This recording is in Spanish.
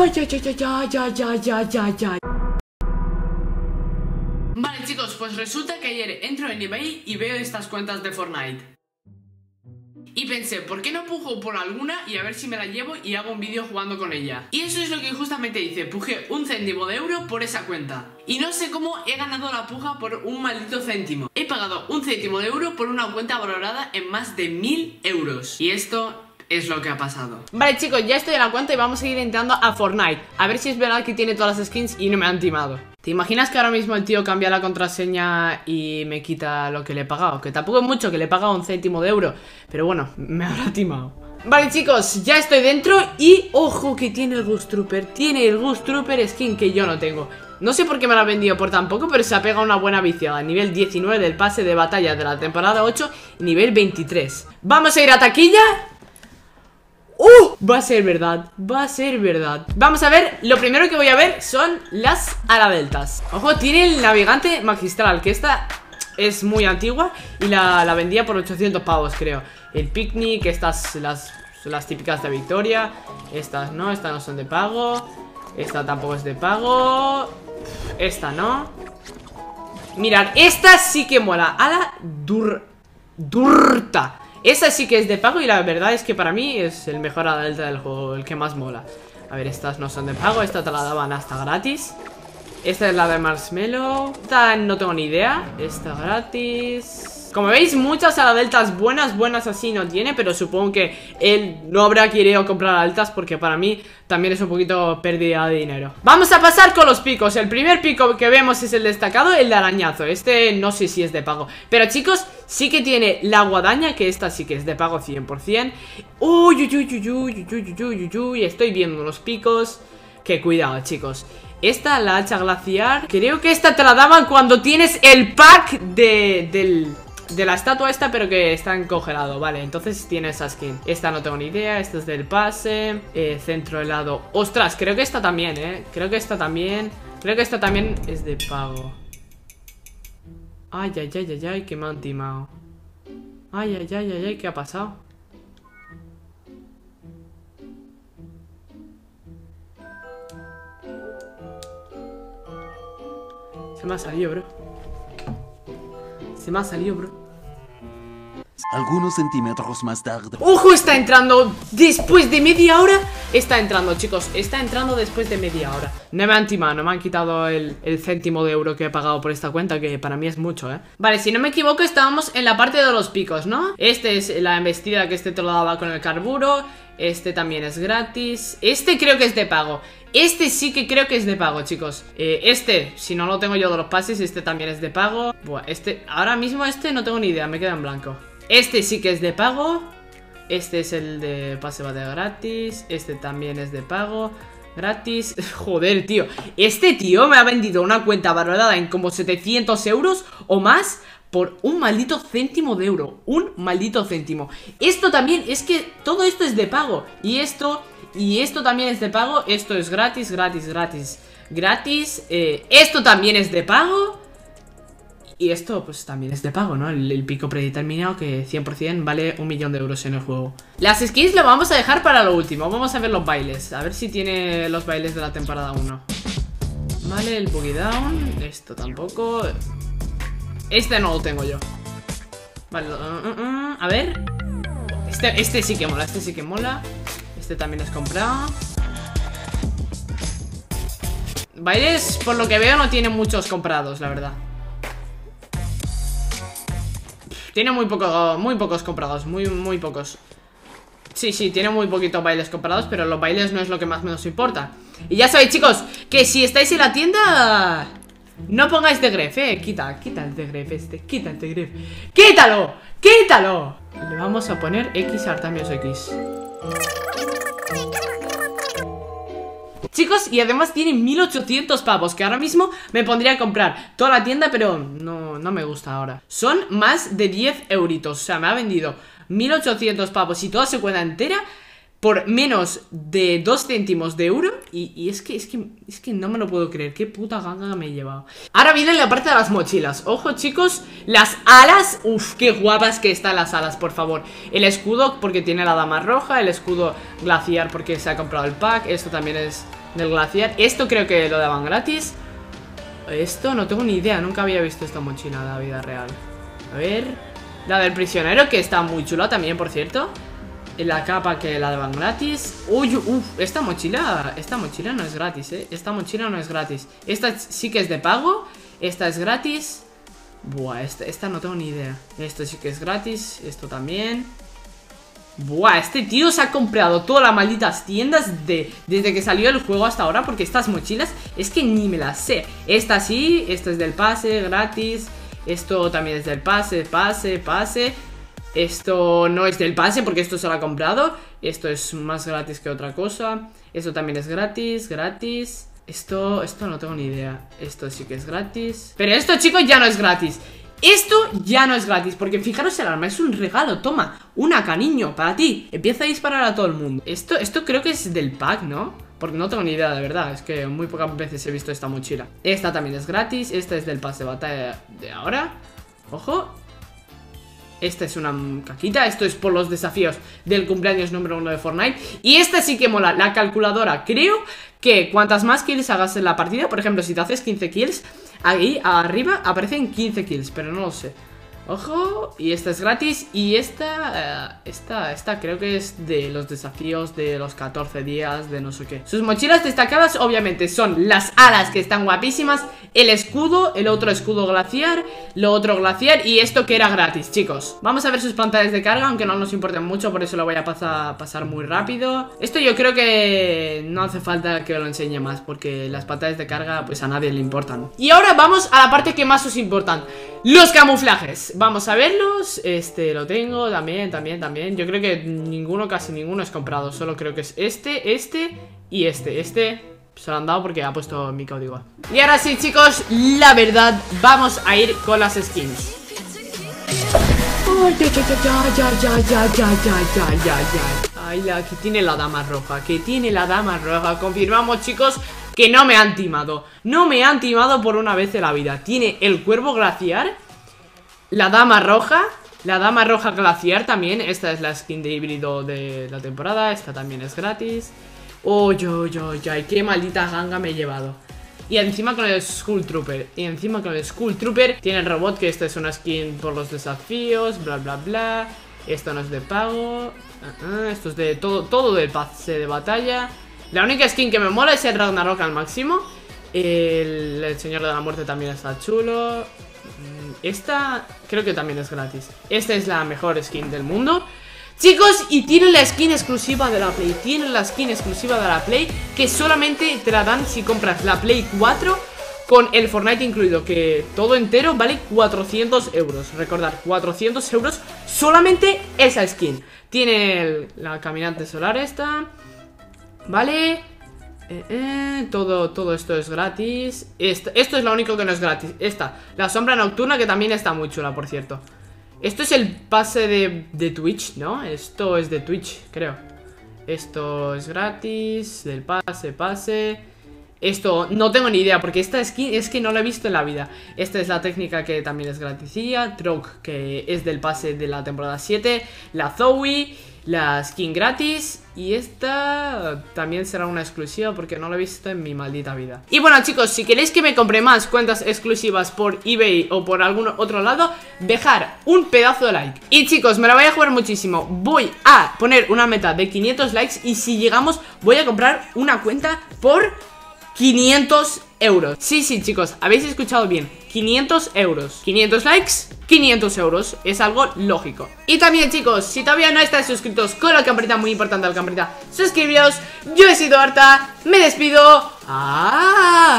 Ay, ay, ay, ay, ay, ay, ay, ay, ay. Vale, chicos, pues resulta que ayer entro en eBay y veo estas cuentas de Fortnite. Y pensé, ¿por qué no pujo por alguna y a ver si me la llevo y hago un vídeo jugando con ella? Y eso es lo que justamente hice, pujé 1 céntimo de euro por esa cuenta. Y no sé cómo he ganado la puja por un maldito céntimo. He pagado 1 céntimo de euro por una cuenta valorada en más de 1000 euros. Y esto es lo que ha pasado. Vale, chicos, ya estoy en la cuenta y vamos a ir entrando a Fortnite. A ver si es verdad que tiene todas las skins y no me han timado. ¿Te imaginas que ahora mismo el tío cambia la contraseña y me quita lo que le he pagado? Que tampoco es mucho, que le he pagado 1 céntimo de euro, pero bueno, me habrá timado. Vale, chicos, ya estoy dentro y ojo que tiene el Ghost Trooper. Tiene el Ghost Trooper skin que yo no tengo. No sé por qué me lo ha vendido por tan poco, pero se ha pegado una buena viciada. Nivel 19 del pase de batalla de la temporada 8 y nivel 23. Vamos a ir a taquilla. Va a ser verdad, va a ser verdad. Vamos a ver, lo primero que voy a ver son las aladeltas. Ojo, tiene el navegante magistral, que esta es muy antigua y la vendía por 800 pavos, creo. El picnic, estas las típicas de Victoria. Estas no son de pago. Esta tampoco es de pago. Esta no. Mirad, esta sí que mola. A la Durta. Esa sí que es de pago y la verdad es que para mí es el mejor aladelta del juego, el que más mola. A ver, estas no son de pago, esta te la daban hasta gratis. Esta es la de Marshmallow. Esta no tengo ni idea. Esta gratis. Como veis, muchas aladeltas buenas así no tiene, pero supongo que él no habrá querido comprar aladeltas porque para mí también es un poquito pérdida de dinero. Vamos a pasar con los picos. El primer pico que vemos es el destacado, el de arañazo. Este no sé si es de pago, pero chicos, sí que tiene la guadaña, que esta sí que es de pago 100%. Uy, estoy viendo los picos. Que cuidado, chicos. Esta, la hacha glaciar, creo que esta te la daban cuando tienes el pack de la estatua esta, pero que está en congelado. Vale, entonces tiene esa skin. Esta no tengo ni idea, esta es del pase. Centro helado. Ostras, creo que esta también, creo que esta también es de pago. Ay, ay, ay, ay, ay, que me han timado. Ay, ay, ay, ay, ay, ¿qué ha pasado? Se me ha salido, bro. Se me ha salido, bro. Algunos centímetros más tarde. ¡Ojo! Está entrando después de media hora. Está entrando, chicos. Está entrando después de media hora. No me han timado, no me han quitado el céntimo de euro que he pagado por esta cuenta, que para mí es mucho, Vale, si no me equivoco, estábamos en la parte de los picos, ¿no? Este es la embestida, que este te lo daba con el carburo. Este también es gratis. Este creo que es de pago. Este sí que creo que es de pago, chicos. Este, si no lo tengo yo de los pases, este también es de pago. Buah, ahora mismo este no tengo ni idea, me queda en blanco. Este sí que es de pago. Este es el de pase batalla gratis. Este también es de pago gratis. Joder, tío. Este tío me ha vendido una cuenta valorada en como 700 euros o más por un maldito céntimo de euro. Un maldito céntimo. Esto también, es que todo esto es de pago. Y esto también es de pago. Esto es gratis. Esto también es de pago. Y esto pues también es de pago, ¿no? El pico predeterminado que 100% vale 1 millón de euros en el juego. Las skins lo vamos a dejar para lo último. Vamos a ver los bailes. A ver si tiene los bailes de la temporada 1. Vale, el Boogie Down. Esto tampoco. Este no lo tengo yo. Vale, a ver. Este sí que mola, este sí que mola. Este también es comprado. Bailes, por lo que veo, no tiene muchos comprados, la verdad. Tiene muy pocos comprados, muy pocos. Sí, tiene muy poquitos bailes comprados, pero los bailes no es lo que más nos importa. Y ya sabéis, chicos, que si estáis en la tienda, no pongáis de gref, quita el de gref este, quita el de gref. ¡Quítalo! Le vamos a poner X Artamios X. Chicos, y además tiene 1800 pavos, que ahora mismo me pondría a comprar toda la tienda, pero no me gusta ahora. Son más de 10 euritos, o sea, me ha vendido 1800 pavos y toda su cuenta entera por menos de 2 céntimos de euro. Y es que no me lo puedo creer. Qué puta ganga me he llevado. Ahora viene la parte de las mochilas. Ojo, chicos, las alas. Uf, qué guapas que están las alas, por favor. El escudo porque tiene la dama roja. El escudo glaciar porque se ha comprado el pack. Esto también es del glaciar. Esto creo que lo daban gratis. Esto no tengo ni idea, nunca había visto esta mochila en la vida real. A ver, la del prisionero, que está muy chula también, por cierto. La capa que la daban gratis. Uy, esta mochila no es gratis, esta mochila no es gratis. Esta sí que es de pago. Esta es gratis. Buah, esta no tengo ni idea. Esto sí que es gratis, esto también. Buah, este tío se ha comprado todas las malditas tiendas desde que salió el juego hasta ahora, porque estas mochilas es que ni me las sé. Esta sí, esto es del pase, gratis. Esto también es del pase. Esto no es del pase porque esto se lo ha comprado. Esto es más gratis que otra cosa. Esto también es gratis. Esto no tengo ni idea. Esto sí que es gratis. Pero esto, chicos, ya no es gratis. Esto ya no es gratis, porque fijaros el arma, es un regalo, toma, una cariño, para ti. Empieza a disparar a todo el mundo. Esto creo que es del pack, ¿no? Porque no tengo ni idea, de verdad, es que muy pocas veces he visto esta mochila. Esta también es gratis, esta es del pase de batalla de ahora. Ojo. Esta es una caquita, esto es por los desafíos del cumpleaños número 1 de Fortnite. Y esta sí que mola, la calculadora. Creo que cuantas más kills hagas en la partida, por ejemplo, si te haces 15 kills, ahí arriba aparecen 15 kills, pero no lo sé. Ojo, y esta es gratis. Y esta creo que es de los desafíos de los 14 días de no sé qué. Sus mochilas destacadas obviamente son las alas, que están guapísimas, el escudo, el otro escudo glaciar, lo otro glaciar y esto que era gratis, chicos. Vamos a ver sus pantallas de carga, aunque no nos importen mucho, por eso lo voy a pasar muy rápido. Esto yo creo que no hace falta que lo enseñe más, porque las pantallas de carga pues a nadie le importan. Y ahora vamos a la parte que más os importan, los camuflajes. Vamos a verlos. Este lo tengo también. Yo creo que casi ninguno es comprado. Solo creo que es este y este. Se lo han dado porque ha puesto mi código. Y ahora sí, chicos, la verdad, vamos a ir con las skins. Ay, que tiene la dama roja. Confirmamos, chicos, que no me han timado. No me han timado por una vez en la vida. Tiene el cuervo glaciar, la dama roja glaciar también. Esta es la skin de híbrido de la temporada. Esta también es gratis. Qué maldita ganga me he llevado. Y encima con el Skull Trooper. Tiene el robot, que esta es una skin por los desafíos, bla. Esto no es de pago. Esto es de todo del pase de batalla. La única skin que me mola es el Ragnarok al máximo. El Señor de la Muerte también está chulo. Esta creo que también es gratis. Esta es la mejor skin del mundo, chicos, y tiene la skin exclusiva de la Play. Que solamente te la dan si compras la Play 4 con el Fortnite incluido, que todo entero vale 400 euros. Recordad, 400 euros solamente esa skin. Tiene la caminante solar esta, ¿vale? Todo esto es gratis. Esto es lo único que no es gratis. La sombra nocturna, que también está muy chula, por cierto. Esto es el pase de Twitch, ¿no? Esto es de Twitch, creo. Esto es gratis, del pase. Esto no tengo ni idea, porque esta skin es que no la he visto en la vida. Esta es la técnica, que también es gratisilla. Troc, que es del pase de la temporada 7. La Zoe, la skin gratis. Y esta también será una exclusiva, porque no la he visto en mi maldita vida. Y bueno, chicos, si queréis que me compre más cuentas exclusivas por eBay o por algún otro lado, dejar un pedazo de like. Y chicos, me la voy a jugar muchísimo. Voy a poner una meta de 500 likes. Y si llegamos, voy a comprar una cuenta por 500 euros. Sí, chicos, habéis escuchado bien, 500 euros. 500 likes, 500 euros. Es algo lógico. Y también, chicos, si todavía no estáis suscritos, con la campanita, muy importante la campanita, suscribíos. Yo he sido Arta, me despido. ¡Adiós!